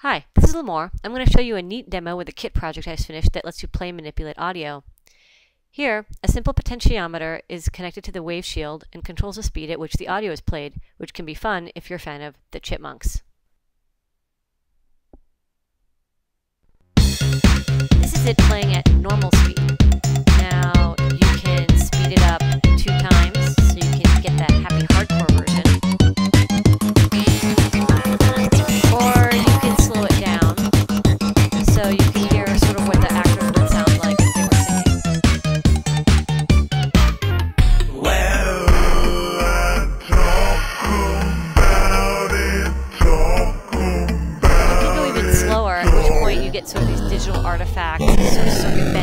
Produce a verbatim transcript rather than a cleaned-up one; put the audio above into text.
Hi, this is Lamore. I'm going to show you a neat demo with a kit project I just finished that lets you play and manipulate audio. Here, a simple potentiometer is connected to the wave shield and controls the speed at which the audio is played, which can be fun if you're a fan of the Chipmunks. This is it playing at normal speed. Now, you can speed it up two times so you can get that happy hardcore version. Or you can slow it down so you can hear sort of what the actors would sound like if they were singing. Well, I'm talking about it, talking about You can go even slower, at which point you get sort of these digital artifacts, sort of circuit